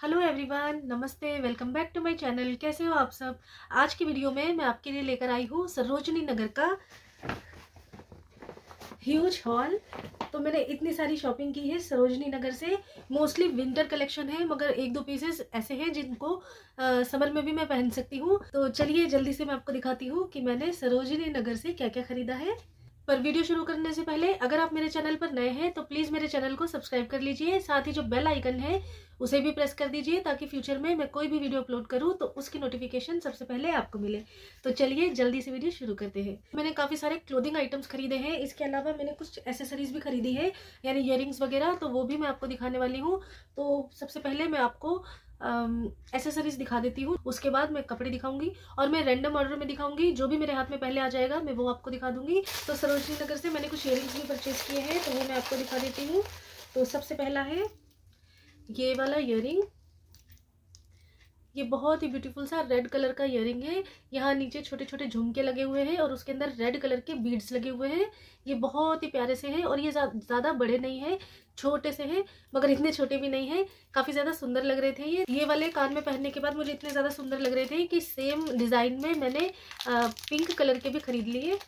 Hello everyone, नमस्ते। Welcome back to my channel. कैसे हो आप सब। आज की वीडियो में मैं आपके लिए लेकर आई हूँ सरोजनी नगर का ह्यूज हॉल। तो मैंने इतनी सारी शॉपिंग की है सरोजनी नगर से। मोस्टली विंटर कलेक्शन है, मगर एक दो पीसेस ऐसे हैं जिनको समर में भी मैं पहन सकती हूँ। तो चलिए जल्दी से मैं आपको दिखाती हूँ कि मैंने सरोजनी नगर से क्या क्या खरीदा है। पर वीडियो शुरू करने से पहले अगर आप मेरे चैनल पर नए हैं तो प्लीज मेरे चैनल को सब्सक्राइब कर लीजिए। साथ ही जो बेल आइकन है उसे भी प्रेस कर दीजिए ताकि फ्यूचर में मैं कोई भी वीडियो अपलोड करूं तो उसकी नोटिफिकेशन सबसे पहले आपको मिले। तो चलिए जल्दी से वीडियो शुरू करते हैं। मैंने काफी सारे क्लोथिंग आइटम्स खरीदे हैं। इसके अलावा मैंने कुछ एसेसरीज भी खरीदी है, यानी इयररिंग्स वगैरह, तो वो भी मैं आपको दिखाने वाली हूँ। तो सबसे पहले मैं आपको एसेसरीज दिखा देती हूँ, उसके बाद मैं कपड़े दिखाऊंगी और मैं रैंडम ऑर्डर में दिखाऊंगी। जो भी मेरे हाथ में पहले आ जाएगा मैं वो आपको दिखा दूंगी। तो सरोजनी नगर से मैंने कुछ इयररिंग्स भी परचेज किए हैं, तो वो मैं आपको दिखा देती हूँ। तो सबसे पहला है ये वाला इयररिंग। ये बहुत ही ब्यूटीफुल सा रेड कलर का इयररिंग है। यहाँ नीचे छोटे छोटे झुमके लगे हुए हैं और उसके अंदर रेड कलर के बीड्स लगे हुए हैं। ये बहुत ही प्यारे से हैं और ये ज्यादा बड़े नहीं है, छोटे से हैं, मगर इतने छोटे भी नहीं है। काफी ज्यादा सुंदर लग रहे थे। ये वाले कान में पहनने के बाद मुझे इतने ज्यादा सुंदर लग रहे थे कि सेम डिजाइन में मैंने पिंक कलर के भी खरीद लिए।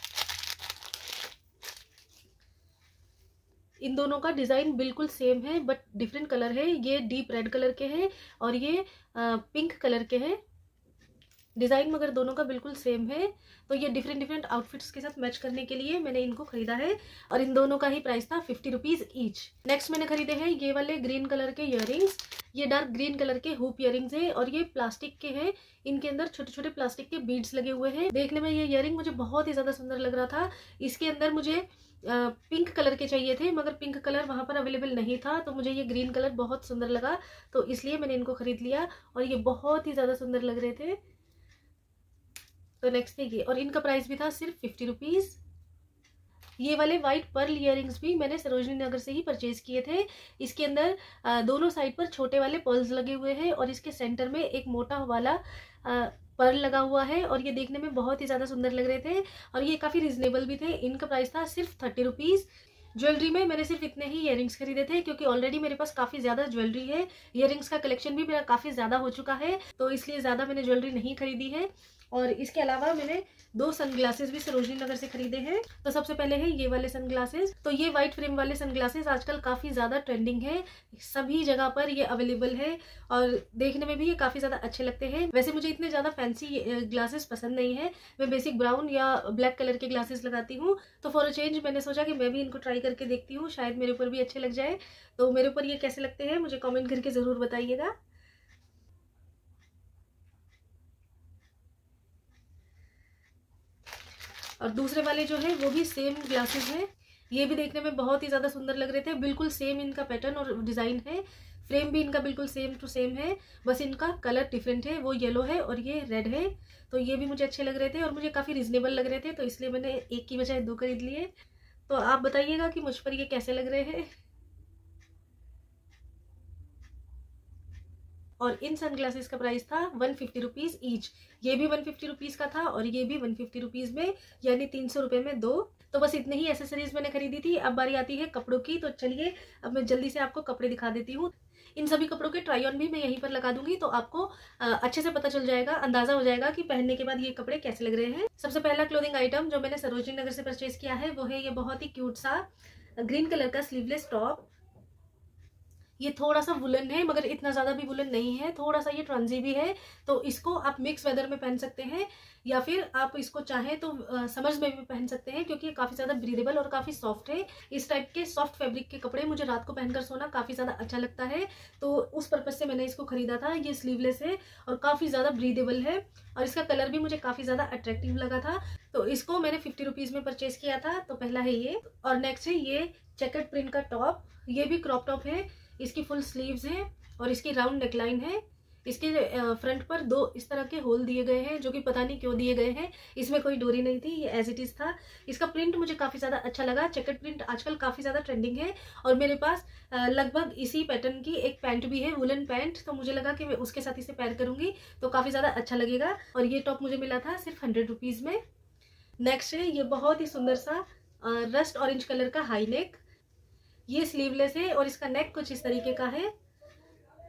इन दोनों का डिजाइन बिल्कुल सेम है बट डिफरेंट कलर है। ये डीप रेड कलर के हैं और ये पिंक कलर के हैं। डिजाइन मगर दोनों का बिल्कुल सेम है। तो ये डिफरेंट डिफरेंट आउटफिट्स के साथ मैच करने के लिए मैंने इनको खरीदा है और इन दोनों का ही प्राइस था 50 रुपीज ईच। नेक्स्ट मैंने खरीदे हैं ये वाले ग्रीन कलर के इयररिंग्स। ये डार्क ग्रीन कलर के हुप इयररिंग्स है और ये प्लास्टिक के हैं। इनके अंदर छोटे छोटे प्लास्टिक के बीड्स लगे हुए हैं। देखने में ये इयररिंग मुझे बहुत ही ज्यादा सुंदर लग रहा था। इसके अंदर मुझे पिंक कलर के चाहिए थे, मगर पिंक कलर वहां पर अवेलेबल नहीं था, तो मुझे ये ग्रीन कलर बहुत सुंदर लगा, तो इसलिए मैंने इनको खरीद लिया और ये बहुत ही ज्यादा सुंदर लग रहे थे। तो नेक्स्ट है ये, और इनका प्राइस भी था सिर्फ 50 रुपीज। ये वाले व्हाइट पर्ल इयररिंग्स भी मैंने सरोजनी नगर से ही परचेज किए थे। इसके अंदर दोनों साइड पर छोटे वाले पर्ल्स लगे हुए हैं और इसके सेंटर में एक मोटा वाला पर्ल लगा हुआ है और ये देखने में बहुत ही ज्यादा सुंदर लग रहे थे और ये काफी रिजनेबल भी थे। इनका प्राइस था सिर्फ 30 रुपीज। ज्वेलरी में मैंने सिर्फ इतने ही इयररिंग्स खरीदे थे क्योंकि ऑलरेडी मेरे पास काफी ज्यादा ज्वेलरी है। इयररिंग्स का कलेक्शन भी मेरा काफी ज्यादा हो चुका है, तो इसलिए ज्यादा मैंने ज्वेलरी नहीं खरीदी है। और इसके अलावा मैंने 2 सनग्लासेस भी सरोजनी नगर से खरीदे हैं। तो सबसे पहले है ये वाले सनग्लासेस। तो ये व्हाइट फ्रेम वाले सनग्लासेस आजकल काफी ज्यादा ट्रेंडिंग है, सभी जगह पर ये अवेलेबल है और देखने में भी ये काफी ज्यादा अच्छे लगते हैं। वैसे मुझे इतने ज्यादा फैंसी ग्लासेस पसंद नहीं है, मैं बेसिक ब्राउन या ब्लैक कलर के ग्लासेस लगाती हूँ। तो फॉर अ चेंज मैंने सोचा कि मैं भी इनको ट्राई करके देखती हूँ, शायद मेरे ऊपर भी अच्छे लग जाए। तो मेरे ऊपर ये कैसे लगते हैं मुझे कॉमेंट करके जरूर बताइएगा। और दूसरे वाले जो है वो भी सेम ग्लासेस हैं। ये भी देखने में बहुत ही ज्यादा सुंदर लग रहे थे, बिल्कुल सेम इनका पैटर्न और डिजाइन है। फ्रेम भी इनका बिल्कुल सेम टू सेम है, बस इनका कलर डिफरेंट है, वो येलो है और ये रेड है। तो ये भी मुझे अच्छे लग रहे थे और मुझे काफी रिजनेबल लग रहे थे, तो इसलिए मैंने एक की बजाय 2 खरीद लिए। तो आप बताइएगा कि मुझ पर ये कैसे लग रहे हैं। और इन सनग्लासेस का प्राइस था 150 रुपीज ईच। ये भी 150 रुपीज का था और ये भी 150 रुपीज में, यानी 300 रुपए में 2। तो बस इतने ही एसेसरीज मैंने खरीदी थी। अब बारी आती है कपड़ों की, तो चलिए अब मैं जल्दी से आपको कपड़े दिखा देती हूँ। इन सभी कपड़ों के ट्राई ऑन भी मैं यहीं पर लगा दूंगी, तो आपको अच्छे से पता चल जाएगा, अंदाजा हो जाएगा कि पहनने के बाद ये कपड़े कैसे लग रहे हैं। सबसे पहला क्लोथिंग आइटम जो मैंने सरोजनी नगर से परचेज किया है वो है ये बहुत ही क्यूट सा ग्रीन कलर का स्लीवलेस टॉप। ये थोड़ा सा वुलन है, मगर इतना ज्यादा भी वुलन नहीं है, थोड़ा सा ये ट्रांजी भी है। तो इसको आप मिक्स वेदर में पहन सकते हैं या फिर आप इसको चाहें तो समर्स में भी पहन सकते हैं, क्योंकि ये काफी ज्यादा ब्रीदेबल और काफी सॉफ्ट है। इस टाइप के सॉफ्ट फैब्रिक के कपड़े मुझे रात को पहनकर सोना काफी ज्यादा अच्छा लगता है, तो उस पर्पज से मैंने इसको खरीदा था। ये स्लीवलेस है और काफी ज्यादा ब्रीदेबल है और इसका कलर भी मुझे काफी ज्यादा अट्रैक्टिव लगा था, तो इसको मैंने 50 रुपीज में परचेज किया था। तो पहला है ये। और नेक्स्ट है ये चेकर्ड प्रिंट का टॉप। ये भी क्रॉप टॉप है, इसकी फुल स्लीव्स है और इसकी राउंड नेकलाइन है। इसके फ्रंट पर 2 इस तरह के होल दिए गए हैं, जो कि पता नहीं क्यों दिए गए हैं। इसमें कोई डोरी नहीं थी, ये एज इट इज था। इसका प्रिंट मुझे काफी ज्यादा अच्छा लगा। चेकर्ड प्रिंट आजकल काफी ज्यादा ट्रेंडिंग है और मेरे पास लगभग इसी पैटर्न की एक पैंट भी है, वुलन पैंट, तो मुझे लगा कि मैं उसके साथ इसे पैर करूंगी तो काफी ज्यादा अच्छा लगेगा। और ये टॉप मुझे मिला था सिर्फ 100 रुपीज में। नेक्स्ट है ये बहुत ही सुंदर सा रस्ट ऑरेंज कलर का हाई नेक। ये स्लीवलेस है और इसका नेक कुछ इस तरीके का है।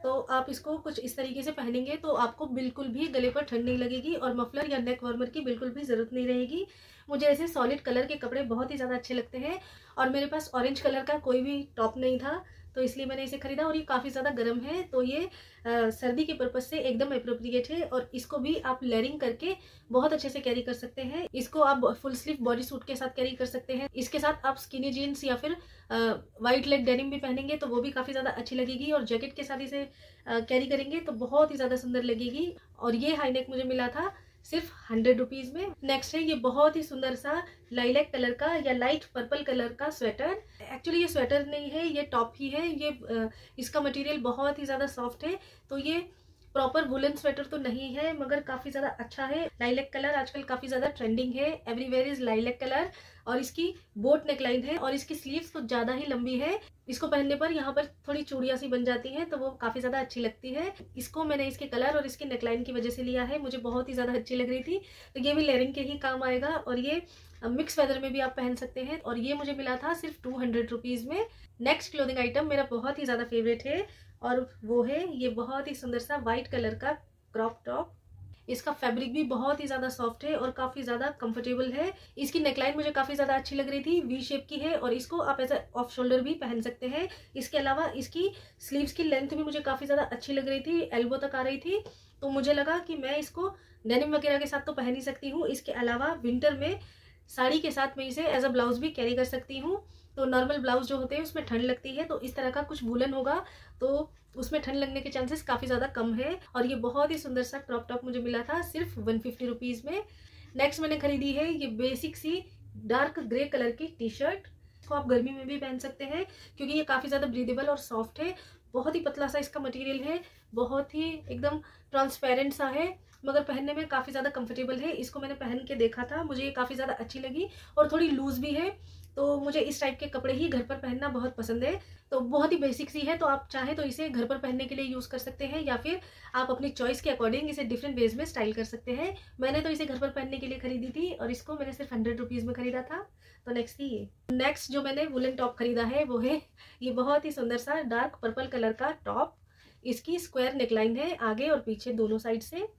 तो आप इसको कुछ इस तरीके से पहनेंगे तो आपको बिल्कुल भी गले पर ठंड नहीं लगेगी और मफलर या नेक वार्मर की बिल्कुल भी ज़रूरत नहीं रहेगी। मुझे ऐसे सॉलिड कलर के कपड़े बहुत ही ज़्यादा अच्छे लगते हैं और मेरे पास ऑरेंज कलर का कोई भी टॉप नहीं था, तो इसलिए मैंने इसे खरीदा। और ये काफ़ी ज़्यादा गर्म है, तो ये सर्दी के पर्पज़ से एकदम अप्रोप्रिएट है और इसको भी आप लेयरिंग करके बहुत अच्छे से कैरी कर सकते हैं। इसको आप फुल स्लीव बॉडी सूट के साथ कैरी कर सकते हैं। इसके साथ आप स्किनी जीन्स या फिर वाइट लेग डेनिम भी पहनेंगे तो वो भी काफ़ी ज़्यादा अच्छी लगेगी और जैकेट के साथ इसे कैरी करेंगे तो बहुत ही ज़्यादा सुंदर लगेगी। और ये हाई नेक मुझे मिला था सिर्फ 100 रुपीज़ में। नेक्स्ट है ये बहुत ही सुंदर सा लाइलैक कलर का या लाइट पर्पल कलर का स्वेटर। एक्चुअली ये स्वेटर नहीं है, ये टॉप ही है। ये इसका मटेरियल बहुत ही ज़्यादा सॉफ्ट है, तो ये प्रॉपर वुलन स्वेटर तो नहीं है मगर काफ़ी ज़्यादा अच्छा है। लाइलैक कलर आजकल काफ़ी ज़्यादा ट्रेंडिंग है, एवरीवेयर इज लाइलैक कलर। और इसकी बोट नेकलाइन है और इसकी स्लीव्स कुछ ज़्यादा ही लंबी है। इसको पहनने पर यहाँ पर थोड़ी चूड़ियाँ सी बन जाती हैं तो वो काफ़ी ज़्यादा अच्छी लगती है। इसको मैंने इसके कलर और इसकी नेकलाइन की वजह से लिया है, मुझे बहुत ही ज़्यादा अच्छी लग रही थी, तो ये भी लेयरिंग के ही काम आएगा और ये मिक्स वेदर में भी आप पहन सकते हैं। और ये मुझे मिला था सिर्फ 200 रुपीज़ में। नेक्स्ट क्लोथिंग आइटम मेरा बहुत ही ज़्यादा फेवरेट है और वो है ये बहुत ही सुंदर सा वाइट कलर का क्रॉप टॉप। इसका फैब्रिक भी बहुत ही ज़्यादा सॉफ्ट है और काफ़ी ज़्यादा कंफर्टेबल है। इसकी नेकलाइन मुझे काफ़ी ज़्यादा अच्छी लग रही थी, वी शेप की है और इसको आप ऐसा ऑफ शोल्डर भी पहन सकते हैं। इसके अलावा इसकी स्लीव्स की लेंथ भी मुझे काफ़ी ज़्यादा अच्छी लग रही थी, एल्बो तक आ रही थी, तो मुझे लगा कि मैं इसको डेनिम वगैरह के साथ तो पहन ही सकती हूँ। इसके अलावा विंटर में साड़ी के साथ मैं इसे एज अ ब्लाउज भी कैरी कर सकती हूँ। तो नॉर्मल ब्लाउज जो होते हैं उसमें ठंड लगती है, तो इस तरह का कुछ वूलन होगा तो उसमें ठंड लगने के चांसेस काफ़ी ज़्यादा कम है। और ये बहुत ही सुंदर सा क्रॉप टॉप मुझे मिला था सिर्फ 150 रुपीज़ में। नेक्स्ट मैंने खरीदी है ये बेसिक सी डार्क ग्रे कलर की टी शर्ट। इसको आप गर्मी में भी पहन सकते हैं क्योंकि ये काफ़ी ज़्यादा ब्रीदेबल और सॉफ्ट है। बहुत ही पतला सा इसका मटेरियल है, बहुत ही एकदम ट्रांसपेरेंट सा है मगर पहनने में काफ़ी ज़्यादा कंफर्टेबल है। इसको मैंने पहन के देखा था, मुझे ये काफ़ी ज़्यादा अच्छी लगी और थोड़ी लूज भी है, तो मुझे इस टाइप के कपड़े ही घर पर पहनना बहुत पसंद है। तो बहुत ही बेसिक सी है, तो आप चाहे तो इसे घर पर पहनने के लिए यूज़ कर सकते हैं या फिर आप अपनी चॉइस के अकॉर्डिंग इसे डिफरेंट वेज में स्टाइल कर सकते हैं। मैंने तो इसे घर पर पहनने के लिए खरीदी थी और इसको मैंने सिर्फ 100 रुपीज़ में खरीदा था। तो नेक्स्ट ही ये नेक्स्ट जो मैंने वुलन टॉप खरीदा है वो है ये बहुत ही सुंदर सा डार्क पर्पल कलर का टॉप। इसकी स्क्वायर नेकलाइन है आगे और पीछे दोनों साइड से,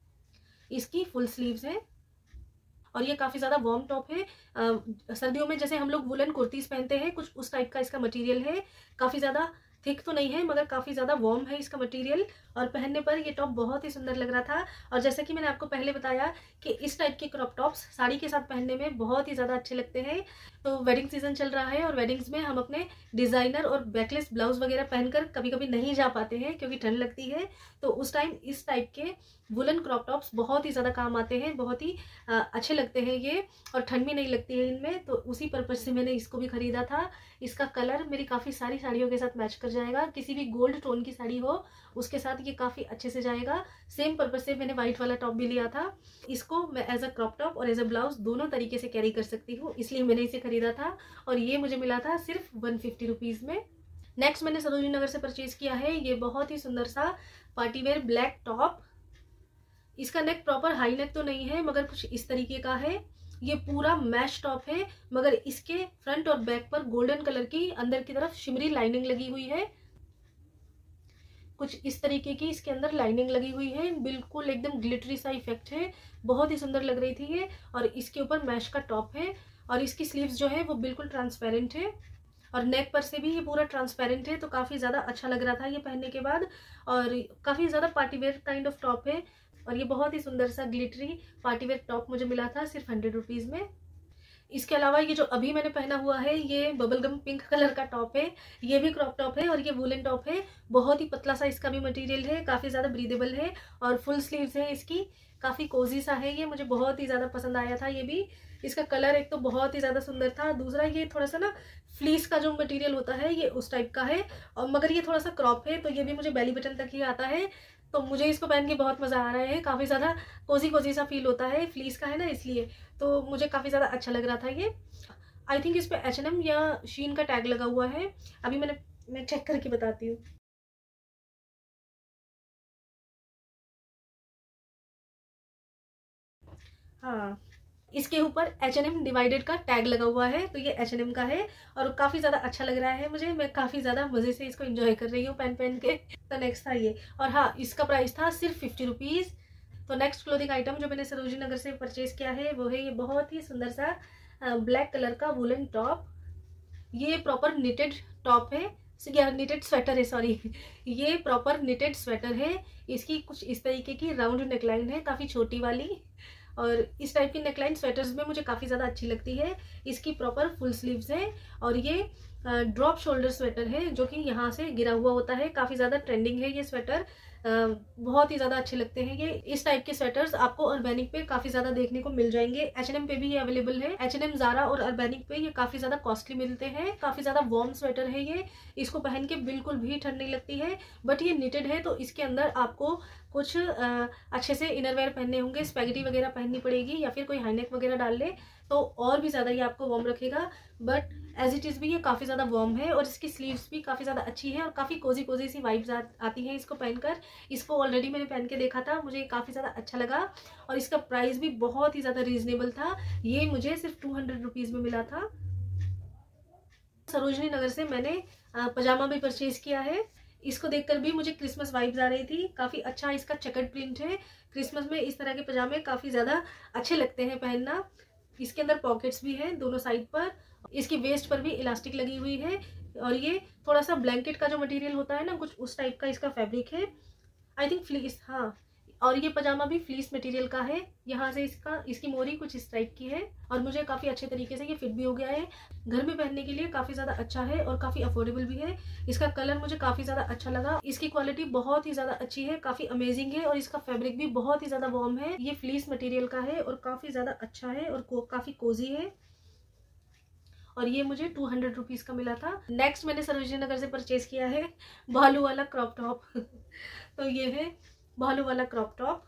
इसकी फुल स्लीव्स है और ये काफ़ी ज़्यादा वार्म टॉप है। सर्दियों में जैसे हम लोग वुलन कुर्तीज़ पहनते हैं कुछ उस टाइप का इसका मटेरियल है। काफ़ी ज़्यादा थिक तो नहीं है मगर काफ़ी ज़्यादा वार्म है इसका मटेरियल और पहनने पर ये टॉप बहुत ही सुंदर लग रहा था। और जैसा कि मैंने आपको पहले बताया कि इस टाइप के क्रॉप टॉप्स साड़ी के साथ पहनने में बहुत ही ज़्यादा अच्छे लगते हैं। तो वेडिंग सीजन चल रहा है और वेडिंग्स में हम अपने डिज़ाइनर और बैकलेस ब्लाउज वगैरह पहनकर कभी कभी नहीं जा पाते हैं क्योंकि ठंड लगती है, तो उस टाइम इस टाइप के वुलन क्रॉप टॉप्स बहुत ही ज़्यादा काम आते हैं, बहुत ही अच्छे लगते हैं ये और ठंड भी नहीं लगती है इनमें। तो उसी पर्पज़ से मैंने इसको भी खरीदा था। इसका कलर मेरी काफ़ी सारी साड़ियों के साथ मैच कर जाएगा, किसी भी गोल्ड टोन की साड़ी हो उसके साथ ये काफ़ी अच्छे से जाएगा। सेम पर्पज़ से मैंने व्हाइट वाला टॉप भी लिया था। इसको मैं एज अ क्रॉप टॉप और एज अ ब्लाउज दोनों तरीके से कैरी कर सकती हूँ, इसलिए मैंने इसे खरीदा था और ये मुझे मिला था सिर्फ 150 रुपीज़ में। नेक्स्ट मैंने सरोजनी नगर से परचेज किया है ये बहुत ही सुंदर सा पार्टीवेयर ब्लैक टॉप। इसका नेक प्रॉपर हाई नेक तो नहीं है मगर कुछ इस तरीके का है। ये पूरा मैश टॉप है मगर इसके फ्रंट और बैक पर गोल्डन कलर की अंदर की तरफ शिमरी लाइनिंग लगी हुई है। कुछ इस तरीके की इसके अंदर लाइनिंग लगी हुई है, बिल्कुल एकदम ग्लिटरी सा इफेक्ट है, बहुत ही सुंदर लग रही थी ये। और इसके ऊपर मैश का टॉप है और इसकी स्लीव्स जो है वो बिल्कुल ट्रांसपेरेंट है और नेक पर से भी ये पूरा ट्रांसपेरेंट है, तो काफ़ी ज़्यादा अच्छा लग रहा था ये पहनने के बाद। और काफ़ी ज़्यादा पार्टीवेयर काइंड ऑफ टॉप है और ये बहुत ही सुंदर सा ग्लिटरी पार्टीवेयर टॉप मुझे मिला था सिर्फ 100 रुपीज़ में। इसके अलावा ये जो अभी मैंने पहना हुआ है ये बबलगम पिंक कलर का टॉप है, ये भी क्रॉप टॉप है और ये वुलन टॉप है। बहुत ही पतला सा इसका भी मटेरियल है, काफ़ी ज़्यादा ब्रीदेबल है और फुल स्लीव्स है इसकी, काफ़ी कोजी सा है ये, मुझे बहुत ही ज़्यादा पसंद आया था ये भी। इसका कलर एक तो बहुत ही ज़्यादा सुंदर था, दूसरा ये थोड़ा सा ना फ्लीस का जो मटेरियल होता है ये उस टाइप का है और मगर ये थोड़ा सा क्रॉप है, तो ये भी मुझे बेली बटन तक ही आता है। तो मुझे इसको पहन के बहुत मज़ा आ रहा है, काफ़ी ज़्यादा कोजी कोजी सा फील होता है, फ्लीस का है ना इसलिए, तो मुझे काफ़ी ज़्यादा अच्छा लग रहा था ये। आई थिंक इस पे H&M या शीन का टैग लगा हुआ है, अभी मैं चेक करके बताती हूँ। हाँ, इसके ऊपर H&M डिवाइडेड का टैग लगा हुआ है, तो ये H&M का है और काफ़ी ज़्यादा अच्छा लग रहा है मुझे। मैं काफ़ी ज़्यादा मज़े से इसको एंजॉय कर रही हूँ पहन पहन के। तो नेक्स्ट था ये, और हाँ, इसका प्राइस था सिर्फ 50 रुपीज़। तो नेक्स्ट क्लोथिंग आइटम जो मैंने सरोजिनी नगर से परचेज़ किया है वो है ये बहुत ही सुंदर सा ब्लैक कलर का वुलन टॉप। ये प्रॉपर निटेड टॉप है, निटेड स्वेटर है, सॉरी ये प्रॉपर निटेड स्वेटर है। इसकी कुछ इस तरीके की राउंड नेकलाइन है, काफ़ी छोटी वाली, और इस टाइप की नेकलाइन स्वेटर्स में मुझे काफ़ी ज़्यादा अच्छी लगती है। इसकी प्रॉपर फुल स्लीव्स है और ये ड्रॉप शोल्डर स्वेटर है जो कि यहाँ से गिरा हुआ होता है। काफ़ी ज़्यादा ट्रेंडिंग है ये स्वेटर, बहुत ही ज़्यादा अच्छे लगते हैं ये। इस टाइप के स्वेटर्स आपको अर्बैनिक पे काफ़ी ज़्यादा देखने को मिल जाएंगे। H&M पे भी ये अवेलेबल है। H&M, ज़ारा और अर्बैनिक पे ये काफ़ी ज़्यादा कॉस्टली मिलते हैं। काफ़ी ज़्यादा वार्म स्वेटर है ये, इसको पहन के बिल्कुल भी ठंड नहीं लगती है। बट ये निटेड है तो इसके अंदर आपको कुछ अच्छे से इनरवेयर पहनने होंगे, स्पैगेटी वगैरह पहननी पड़ेगी या फिर कोई हाईनेक वगैरह डाल ले तो और भी ज़्यादा ये आपको वार्म रखेगा। बट एज इट इज़ भी ये काफ़ी ज़्यादा वार्म है और इसकी स्लीव्स भी काफ़ी ज़्यादा अच्छी है और काफ़ी कोजी कोजी सी वाइब्स आती हैं इसको पहनकर। इसको ऑलरेडी मैंने पहन के देखा था, मुझे काफ़ी ज़्यादा अच्छा लगा और इसका प्राइस भी बहुत ही ज़्यादा रीजनेबल था। ये मुझे सिर्फ 200 रुपीज़ में मिला था। सरोजिनी नगर से मैंने पजामा भी परचेज किया है। इसको देखकर भी मुझे क्रिसमस वाइब्स आ रही थी। काफ़ी अच्छा इसका चेकर्ड प्रिंट है। क्रिसमस में इस तरह के पजामे काफ़ी ज़्यादा अच्छे लगते हैं पहनना। इसके अंदर पॉकेट्स भी हैं दोनों साइड पर। इसकी वेस्ट पर भी इलास्टिक लगी हुई है और ये थोड़ा सा ब्लैंकेट का जो मटेरियल होता है ना, कुछ उस टाइप का इसका फैब्रिक है। आई थिंक फ्लीस, हाँ, और ये पजामा भी फ्लीस मटेरियल का है। यहाँ से इसकी मोरी कुछ इस टाइप की है और मुझे काफ़ी अच्छे तरीके से ये फिट भी हो गया है। घर में पहनने के लिए काफ़ी ज़्यादा अच्छा है और काफ़ी अफोर्डेबल भी है। इसका कलर मुझे काफ़ी ज़्यादा अच्छा लगा। इसकी क्वालिटी बहुत ही ज़्यादा अच्छी है, काफ़ी अमेजिंग है और इसका फैब्रिक भी बहुत ही ज़्यादा वार्म है। ये फ्लीस मटेरियल का है और काफ़ी ज़्यादा अच्छा है और काफ़ी कोजी है और ये मुझे 200 रुपीज़ का मिला था। नेक्स्ट मैंने सरोजिनी नगर से परचेज किया है भालू वाला क्रॉप टॉप तो ये है भालू वाला क्रॉप टॉप।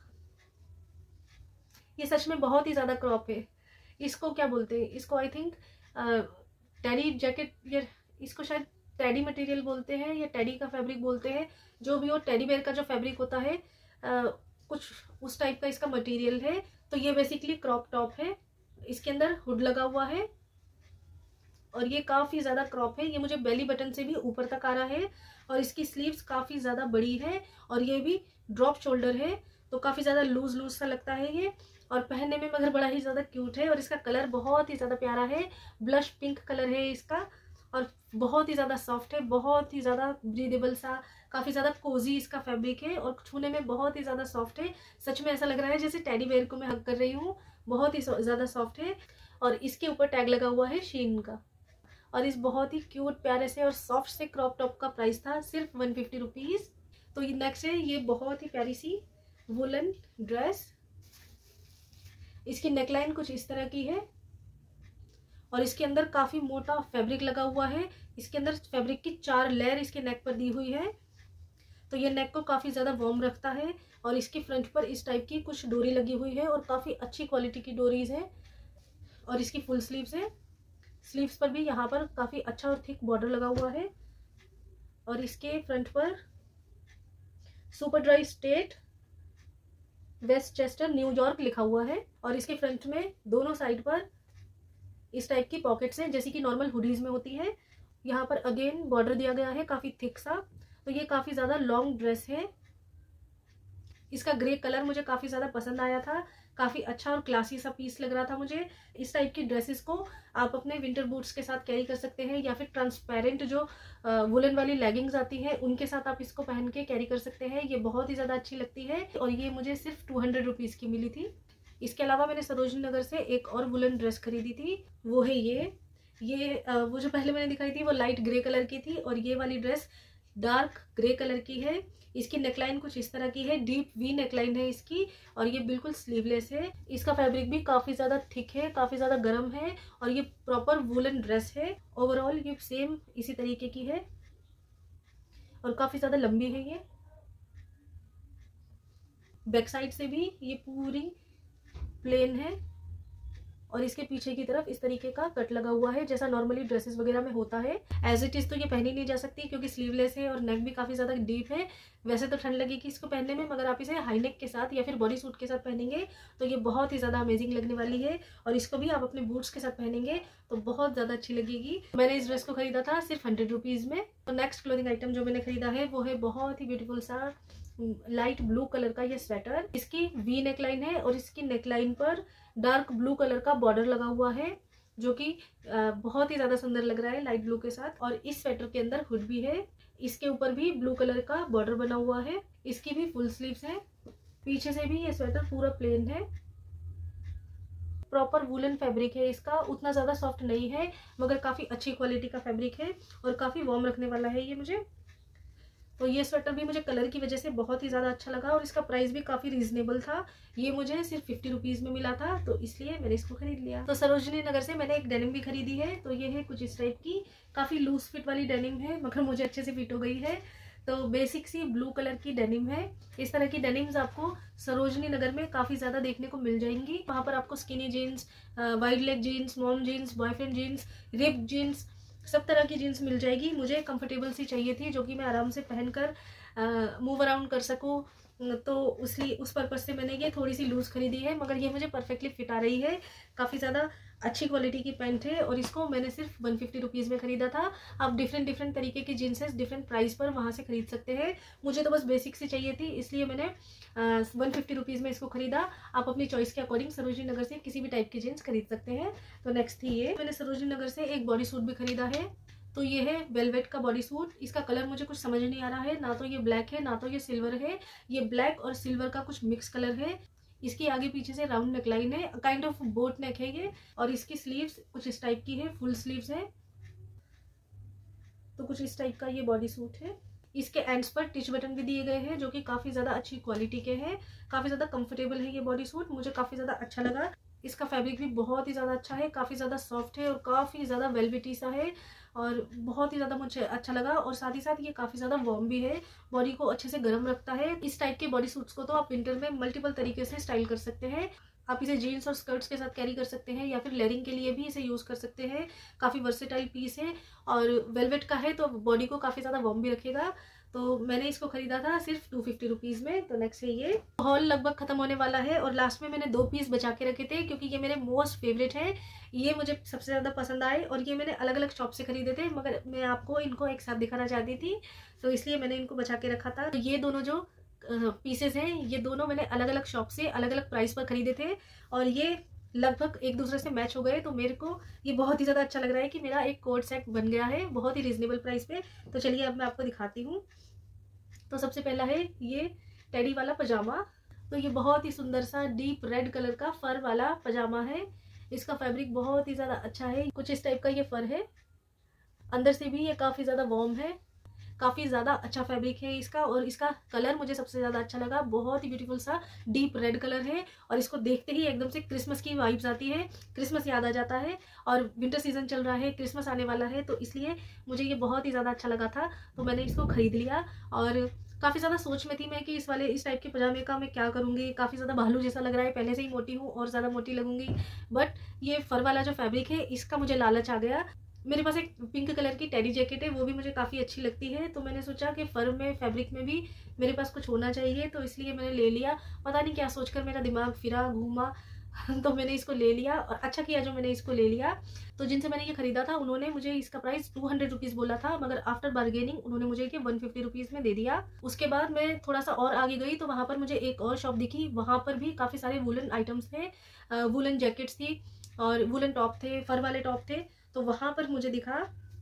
ये सच में बहुत ही ज़्यादा क्रॉप है। इसको क्या बोलते हैं, इसको आई थिंक टेडी जैकेट, या इसको शायद टेडी मटेरियल बोलते हैं या टेडी का फैब्रिक बोलते हैं। जो भी हो, टेडी बेयर का जो फैब्रिक होता है कुछ उस टाइप का इसका मटेरियल है। तो ये बेसिकली क्रॉप टॉप है। इसके अंदर हुड लगा हुआ है और ये काफ़ी ज़्यादा क्रॉप है। ये मुझे बेली बटन से भी ऊपर तक आ रहा है और इसकी स्लीव्स काफ़ी ज़्यादा बड़ी है और ये भी ड्रॉप शोल्डर है तो काफ़ी ज़्यादा लूज लूज सा लगता है ये और पहनने में मगर बड़ा ही ज़्यादा क्यूट है। और इसका कलर बहुत ही ज़्यादा प्यारा है, ब्लश पिंक कलर है इसका और बहुत ही ज़्यादा सॉफ्ट है, बहुत ही ज़्यादा ब्रीदेबल सा, काफ़ी ज़्यादा कोजी इसका फैब्रिक है और छूने में बहुत ही ज़्यादा सॉफ्ट है। सच में ऐसा लग रहा है जैसे टेडी बेयर को मैं हग कर रही हूँ। बहुत ही ज़्यादा सॉफ्ट है और इसके ऊपर टैग लगा हुआ है शीन का। और इस बहुत ही क्यूट प्यारे से और सॉफ्ट से क्रॉप टॉप का प्राइस था सिर्फ 150 रुपीज़। तो ये नेक्स्ट है ये बहुत ही प्यारी सी वुलन ड्रेस। इसकी नेकलाइन कुछ इस तरह की है और इसके अंदर काफ़ी मोटा फैब्रिक लगा हुआ है। इसके अंदर फैब्रिक की 4 लेयर इसके नेक पर दी हुई है तो ये नेक को काफ़ी ज़्यादा वार्म रखता है। और इसके फ्रंट पर इस टाइप की कुछ डोरी लगी हुई है और काफ़ी अच्छी क्वालिटी की डोरीज है और इसकी फुल स्लीव्स है। स्लीव्स पर भी यहाँ पर काफ़ी अच्छा और थिक बॉर्डर लगा हुआ है और इसके फ्रंट पर super dry state Westchester New York लिखा हुआ है और इसके फ्रंट में दोनों साइड पर इस टाइप की पॉकेट्स हैं जैसे कि नॉर्मल हुडीज में होती है। यहाँ पर अगेन बॉर्डर दिया गया है काफ़ी थिक सा। तो ये काफ़ी ज़्यादा लॉन्ग ड्रेस है। इसका ग्रे कलर मुझे काफ़ी ज़्यादा पसंद आया था, काफ़ी अच्छा और क्लासी सा पीस लग रहा था मुझे। इस टाइप की ड्रेसेस को आप अपने विंटर बूट्स के साथ कैरी कर सकते हैं या फिर ट्रांसपेरेंट जो वुलन वाली लेगिंग्स आती हैं उनके साथ आप इसको पहन के कैरी कर सकते हैं। ये बहुत ही ज़्यादा अच्छी लगती है और ये मुझे सिर्फ 200 रुपीज़ की मिली थी। इसके अलावा मैंने सरोजिनी नगर से एक और वुलन ड्रेस खरीदी थी, वो है ये वो जो पहले मैंने दिखाई थी वो लाइट ग्रे कलर की थी और ये वाली ड्रेस डार्क ग्रे कलर की है। इसकी नेकलाइन कुछ इस तरह की है, डीप वी नेकलाइन है इसकी और ये बिल्कुल स्लीवलेस है। इसका फैब्रिक भी काफ़ी ज़्यादा थिक है, काफ़ी ज़्यादा गर्म है और ये प्रॉपर वुलन ड्रेस है। ओवरऑल ये सेम इसी तरीके की है और काफ़ी ज़्यादा लंबी है ये। बैक साइड से भी ये पूरी प्लेन है और इसके पीछे की तरफ इस तरीके का कट लगा हुआ है, जैसा नॉर्मली ड्रेसेस वगैरह में होता है। एज इट इज तो ये पहनी नहीं जा सकती क्योंकि स्लीवलेस है और नेक भी काफी ज्यादा डीप है। वैसे तो ठंड लगेगी इसको पहनने में, मगर आप इसे हाई नेक के साथ या फिर बॉडी सूट के साथ पहनेंगे तो ये बहुत ही ज्यादा अमेजिंग लगने वाली है। और इसको भी आप अपने बूट्स के साथ पहनेंगे तो बहुत ज्यादा अच्छी लगेगी। मैंने इस ड्रेस को खरीदा था सिर्फ 100 रुपीज में। तो नेक्स्ट क्लोथिंग आइटम जो मैंने खरीदा है वो है बहुत ही ब्यूटीफुल सा लाइट ब्लू कलर का ये स्वेटर। इसकी वी नेकलाइन है और इसकी नेकलाइन पर डार्क ब्लू कलर का बॉर्डर लगा हुआ है, जो कि बहुत ही ज्यादा सुंदर लग रहा है लाइट ब्लू के साथ। और इस स्वेटर के अंदर हुड भी है, इसके ऊपर भी ब्लू कलर का बॉर्डर बना हुआ है। इसकी भी फुल स्लीव्स है। पीछे से भी ये स्वेटर पूरा प्लेन है। प्रॉपर वुलन फैब्रिक है इसका, उतना ज्यादा सॉफ्ट नहीं है मगर काफी अच्छी क्वालिटी का फैब्रिक है और काफी वार्म रखने वाला है ये मुझे। तो ये स्वेटर भी मुझे कलर की वजह से बहुत ही ज़्यादा अच्छा लगा और इसका प्राइस भी काफ़ी रीजनेबल था। ये मुझे सिर्फ 50 रुपीज़ में मिला था, तो इसलिए मैंने इसको खरीद लिया। तो सरोजनी नगर से मैंने एक डेनिम भी खरीदी है। तो ये है कुछ इस टाइप की, काफ़ी लूज फिट वाली डेनिम है मगर मुझे अच्छे से फिट हो गई है। तो बेसिक सी ब्लू कलर की डेनिम है। इस तरह की डेनिम्स आपको सरोजनी नगर में काफ़ी ज़्यादा देखने को मिल जाएंगी। वहाँ पर आपको skinny jeans, wide leg jeans, mom jeans, boyfriend jeans, rip jeans, सब तरह की जीन्स मिल जाएगी। मुझे कंफर्टेबल सी चाहिए थी जो कि मैं आराम से पहनकर मूव अराउंड कर सकूं, तो उस पर्पज से मैंने ये थोड़ी सी लूज खरीदी है मगर ये मुझे परफेक्टली फिट आ रही है। काफ़ी ज़्यादा अच्छी क्वालिटी की पैंट है और इसको मैंने सिर्फ 150 रुपीज़ में खरीदा था। आप डिफरेंट तरीके की जीन्सेस डिफरेंट प्राइस पर वहाँ से खरीद सकते हैं। मुझे तो बस बेसिक सी चाहिए थी, इसलिए मैंने 150 रुपीज़ में इसको खरीदा। आप अपनी चॉइस के अकॉर्डिंग सरोजनी नगर से किसी भी टाइप की जीन्स खरीद सकते हैं। तो नेक्स्ट थी ये, मैंने सरोजनी नगर से एक बॉडी सूट भी खरीदा है। तो ये है वेलवेट का बॉडी सूट। इसका कलर मुझे कुछ समझ नहीं आ रहा है, ना तो ये ब्लैक है ना तो ये सिल्वर है। ये ब्लैक और सिल्वर का कुछ मिक्स कलर है। इसकी आगे पीछे से राउंड नेकलाइन है, काइंड ऑफ बोट नेक है ये। और इसकी स्लीव्स कुछ इस टाइप की है, फुल स्लीव्स है। तो कुछ इस टाइप का ये बॉडी सूट है। इसके एंड्स पर टिच बटन भी दिए गए हैं जो कि काफी ज्यादा अच्छी क्वालिटी के हैं। काफी ज्यादा कंफर्टेबल है ये बॉडी सूट, मुझे काफी ज्यादा अच्छा लगा। इसका फैब्रिक भी बहुत ही ज़्यादा अच्छा है, काफ़ी ज़्यादा सॉफ्ट है और काफ़ी ज़्यादा वेलवेटी सा है और बहुत ही ज़्यादा मुझे अच्छा लगा। और साथ ही साथ ये काफ़ी ज़्यादा वार्म भी है, बॉडी को अच्छे से गर्म रखता है। इस टाइप के बॉडी सूट्स को तो आप विंटर में मल्टीपल तरीके से स्टाइल कर सकते हैं। आप इसे जीन्स और स्कर्ट्स के साथ कैरी कर सकते हैं या फिर लेयरिंग के लिए भी इसे यूज़ कर सकते हैं। काफ़ी वर्सेटाइल पीस है और वेलवेट का है तो बॉडी को काफ़ी ज़्यादा वार्म भी रखेगा। तो मैंने इसको खरीदा था सिर्फ 250 रुपीज़ में। तो नेक्स्ट है ये। हॉल लगभग खत्म होने वाला है और लास्ट में मैंने 2 पीस बचा के रखे थे क्योंकि ये मेरे मोस्ट फेवरेट है। ये मुझे सबसे ज़्यादा पसंद आए और ये मैंने अलग अलग शॉप से खरीदे थे मगर मैं आपको इनको एक साथ दिखाना चाहती थी, तो इसलिए मैंने इनको बचा के रखा था। तो ये दोनों जो पीसेस हैं ये दोनों मैंने अलग अलग शॉप से अलग अलग प्राइस पर खरीदे थे और ये लगभग एक दूसरे से मैच हो गए। तो मेरे को ये बहुत ही ज़्यादा अच्छा लग रहा है कि मेरा एक कोट सेट बन गया है बहुत ही रीजनेबल प्राइस पे। तो चलिए अब मैं आपको दिखाती हूँ। तो सबसे पहला है ये टेडी वाला पजामा। तो ये बहुत ही सुंदर सा डीप रेड कलर का फर वाला पजामा है। इसका फैब्रिक बहुत ही ज़्यादा अच्छा है, कुछ इस टाइप का ये फर है। अंदर से भी ये काफ़ी ज़्यादा वार्म है, काफ़ी ज़्यादा अच्छा फैब्रिक है इसका। और इसका कलर मुझे सबसे ज़्यादा अच्छा लगा, बहुत ही ब्यूटीफुल सा डीप रेड कलर है और इसको देखते ही एकदम से क्रिसमस की वाइब्स आती है, क्रिसमस याद आ जाता है। और विंटर सीजन चल रहा है, क्रिसमस आने वाला है, तो इसलिए मुझे ये बहुत ही ज़्यादा अच्छा लगा था तो मैंने इसको खरीद लिया। और काफ़ी ज़्यादा सोच में थी मैं कि इस टाइप के पजामे का मैं क्या करूँगी। काफ़ी ज़्यादा भालू जैसा लग रहा है, पहले से ही मोटी हूँ और ज़्यादा मोटी लगूंगी। बट ये फर वाला जो फैब्रिक है इसका मुझे लालच आ गया। मेरे पास एक पिंक कलर की टेडी जैकेट है, वो भी मुझे काफ़ी अच्छी लगती है। तो मैंने सोचा कि फर में फैब्रिक में भी मेरे पास कुछ होना चाहिए, तो इसलिए मैंने ले लिया। पता नहीं क्या सोचकर मेरा दिमाग फिरा घूमा तो मैंने इसको ले लिया और अच्छा किया जो मैंने इसको ले लिया। तो जिनसे मैंने ये खरीदा था उन्होंने मुझे इसका प्राइस 200 रुपीज़ बोला था मगर आफ्टर बार्गेनिंग उन्होंने मुझे 150 रुपीज़ में दे दिया। उसके बाद मैं थोड़ा सा और आगे गई तो वहाँ पर मुझे एक और शॉप दिखी, वहाँ पर भी काफ़ी सारे वुलन आइटम्स थे, वुलन जैकेट्स थी और वुलन टॉप थे, फर वाले टॉप थे। तो वहाँ पर मुझे दिखा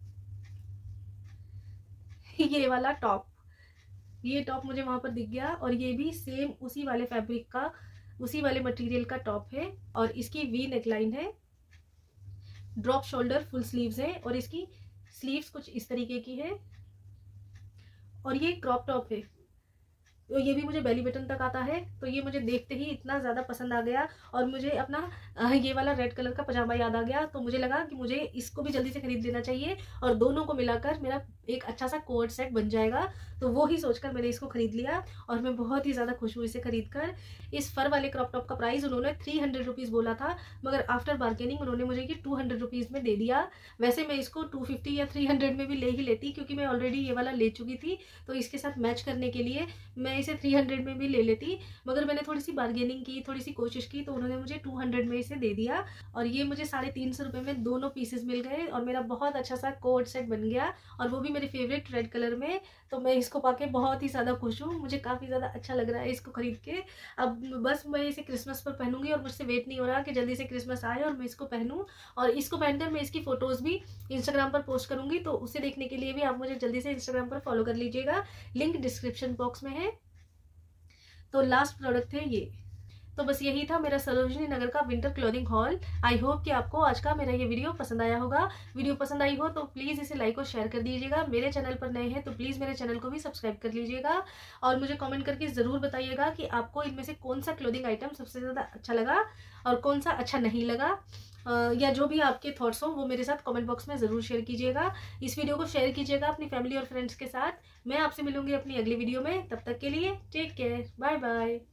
ये वाला टॉप, ये टॉप मुझे वहाँ पर दिख गया और ये भी सेम उसी वाले फैब्रिक का, उसी वाले मटेरियल का टॉप है और इसकी वी नेकलाइन है, ड्रॉप शोल्डर, फुल स्लीव्स है और इसकी स्लीव्स कुछ इस तरीके की है और ये क्रॉप टॉप है। तो ये भी मुझे बेली बटन तक आता है। तो ये मुझे देखते ही इतना ज़्यादा पसंद आ गया और मुझे अपना ये वाला रेड कलर का पजामा याद आ गया। तो मुझे लगा कि मुझे इसको भी जल्दी से खरीद लेना चाहिए और दोनों को मिलाकर मेरा एक अच्छा सा कोट सेट बन जाएगा। तो वो ही सोचकर मैंने इसको खरीद लिया और मैं बहुत ही ज़्यादा खुश हूँ इसे खरीद कर। इस फर वाले क्रॉप टॉप का प्राइस उन्होंने 300 रुपीज़ बोला था, मगर आफ्टर बार्गेनिंग उन्होंने मुझे ये 200 रुपीज़ में दे दिया। वैसे मैं इसको 250 या 300 में भी ले ही लेती, क्योंकि मैं ऑलरेडी ये वाला ले चुकी थी, तो इसके साथ मैच करने के लिए मैं इसे 300 में भी ले लेती। मगर मैंने थोड़ी सी बार्गेनिंग की, थोड़ी सी कोशिश की, तो उन्होंने मुझे 200 में इसे दे दिया और ये मुझे 350 रुपये में दोनों पीसेस मिल गए और मेरा बहुत अच्छा सा कोट सेट बन गया, और वो भी मेरे फेवरेट रेड कलर में। तो मैं इसको पाके बहुत ही ज़्यादा खुश हूँ, मुझे काफ़ी ज़्यादा अच्छा लग रहा है इसको खरीद के। अब बस मैं इसे क्रिसमस पर पहनूंगी और मुझसे वेट नहीं हो रहा कि जल्दी से क्रिसमस आए और मैं इसको पहनूं। और इसको पहनकर मैं इसकी फ़ोटोज़ भी इंस्टाग्राम पर पोस्ट करूंगी, तो उसे देखने के लिए भी आप मुझे जल्दी से इंस्टाग्राम पर फॉलो कर लीजिएगा, लिंक डिस्क्रिप्शन बॉक्स में है। तो लास्ट प्रोडक्ट है ये। तो बस यही था मेरा सरोजनी नगर का winter clothing haul. I hope कि आपको आज का मेरा ये वीडियो पसंद आया होगा। वीडियो पसंद आई हो तो प्लीज़ इसे लाइक और शेयर कर दीजिएगा। मेरे चैनल पर नए हैं तो प्लीज़ मेरे चैनल को भी सब्सक्राइब कर लीजिएगा और मुझे कमेंट करके ज़रूर बताइएगा कि आपको इनमें से कौन सा क्लोथिंग आइटम सबसे ज़्यादा अच्छा लगा और कौन सा अच्छा नहीं लगा, या जो भी आपके थॉट्स हो वो मेरे साथ कमेंट बॉक्स में ज़रूर शेयर कीजिएगा। इस वीडियो को शेयर कीजिएगा अपनी फैमिली और फ्रेंड्स के साथ। मैं आपसे मिलूंगी अपनी अगली वीडियो में, तब तक के लिए टेक केयर, बाय बाय।